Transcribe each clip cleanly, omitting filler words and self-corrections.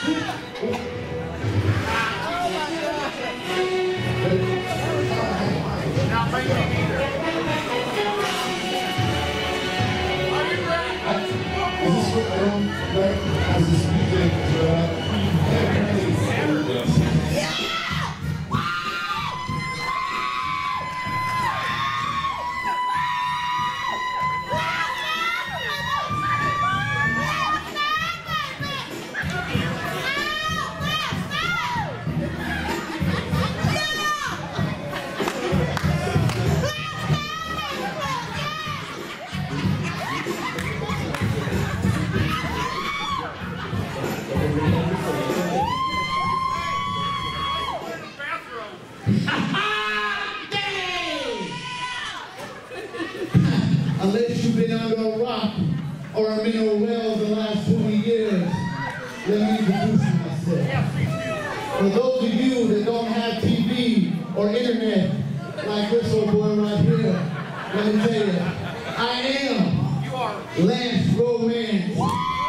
Unless you've been under a rock or a mineral well the last 20 years, let me introduce myself. For those of you that don't have TV or internet, like this old boy right here, let me tell you, I am Lance Romance,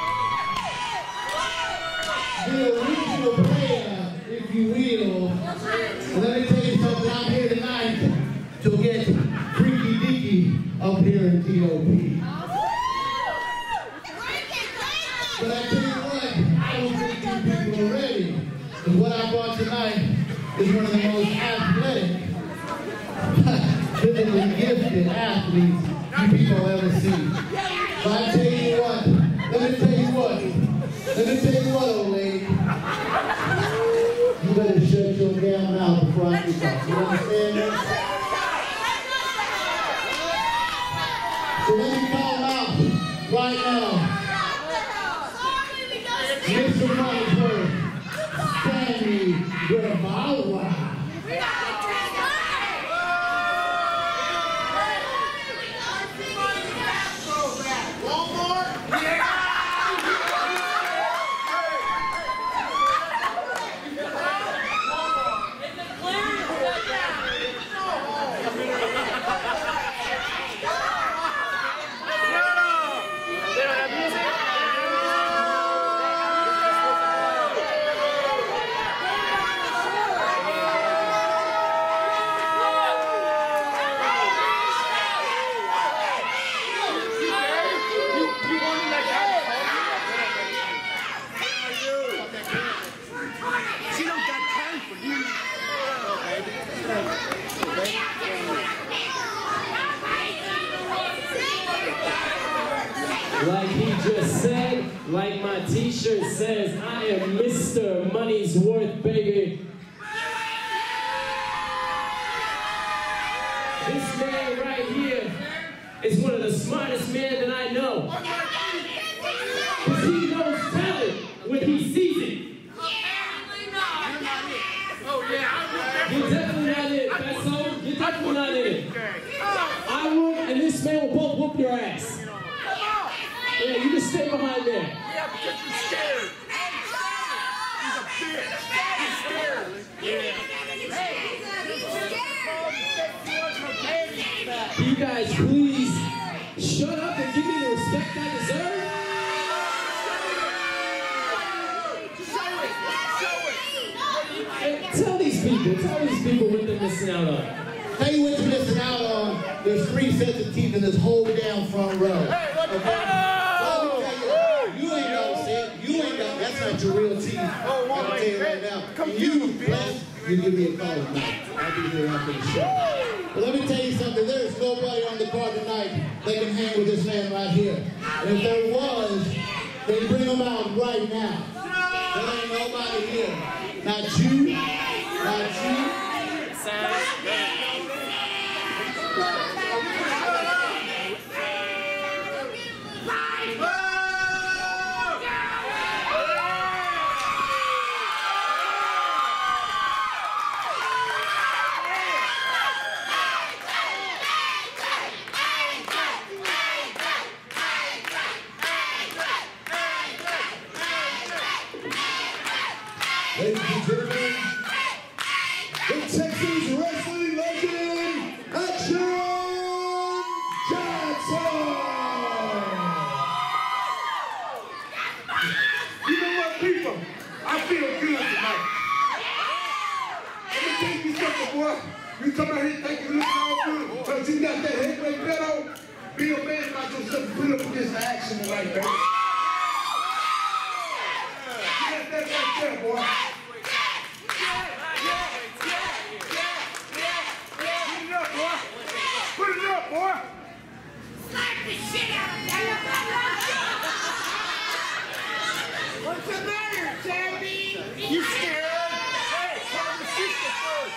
the original player, if you will. And let me tell you something, I'm here tonight to get freaky deaky up here in T.O.P. But I tell you what, I don't think these people are ready. Because what I brought tonight is one of the most athletic, physically gifted athletes you people ever see. So I tell you what, let me tell you what, old lady. You better shut your damn mouth before I get talk. You understand that? So let me call out right now, Mr. Montford, Sammy Guevara. Like he just said, like my t-shirt says, I am Mr. Money's Worth, baby. This man right here is one of the smartest men that I know. Because he knows talent when he sees it. You're definitely not in it, Besso. You're definitely not in it. I will, and this man will both whoop your ass. Yeah, you just stay behind there. Yeah, because you're scared. He's a bitch. He's scared. Yeah. Can you guys please shut up and give me the respect I deserve? Hey, tell these people what they're missing out on. Tell you what you're missing out on. There's 3 sets of teeth in this whole damn front row. Okay? You ain't gonna see it. You ain't gonna. That's not your real teeth. I'm gonna tell you right now. And you, Les, you give me a call tonight. I'll be here after the show. But let me tell you something. There's nobody on the card tonight that can hang with this man right here. And if there was, they bring him out right now. There ain't nobody here. Not you. Not you. Ladies and gentlemen, the Texas wrestling legend, Action Jackson! You know what, people? I come out here thinking you look all good, because you got that heavyweight belt on, be a man about yourself and put up against the action tonight, baby. You got that right there, boy. Put it up, boy. Slap the shit out of him. What's the matter, Sammy? You scared? Hey, call the sister first.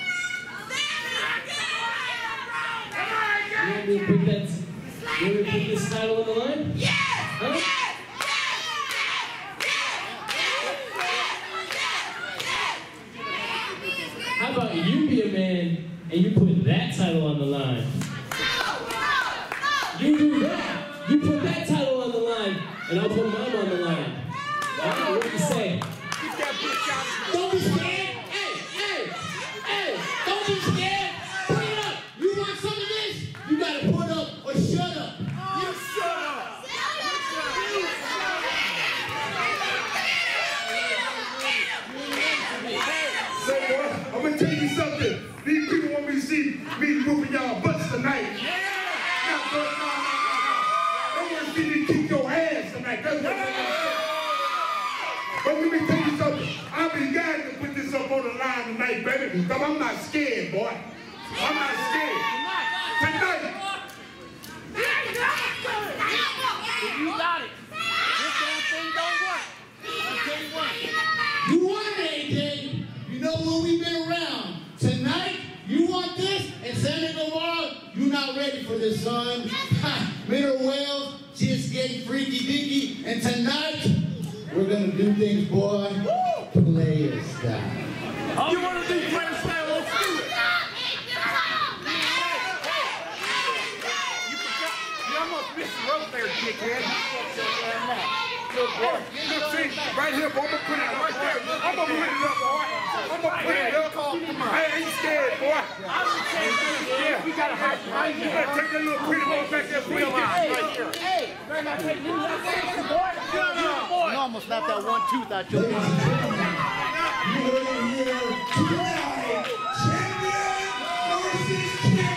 You want me to put that? You want me to put this title on the line? Yes! Huh? How about you be a man and you put that title on the line? You do that. You put that title on the line, and I'll put mine on the line. What do you say? Don't be scared. Hey, don't be scared. Put it up. You want some of this? You gotta put up or shut up. You shut up! Say, boy, I'm gonna tell you something. These people want me to see me moving y'all butts tonight. They want to see me kick your ass tonight. That's what they want to say. But let me tell you something. I'll be glad to put this up on the line tonight, baby, because I'm not scared, boy. I'm not scared. Tonight. You got it. This damn thing don't work. I'll tell you what. You want it, AJ. You know where we've been around. Tonight, you want this, and Santa Guevara, you're not ready for this, son. Mineral Wells, just getting freaky dicky, and tonight, we're gonna do things, boy, player style. You want to do player style? Let's do it. You almost missed the road there, dickhead. Good boy. Look, see, right here, boy, I'm gonna put it right there. I'm gonna put it up, boy. I'm gonna put it up. I ain't scared, boy. Yeah. You got to hide behind You you. better take that little pretty boy back there, please. Hey, better not take you like that, boy. You almost left that one tooth out your mouth. You heard it here tonight. Champion versus King.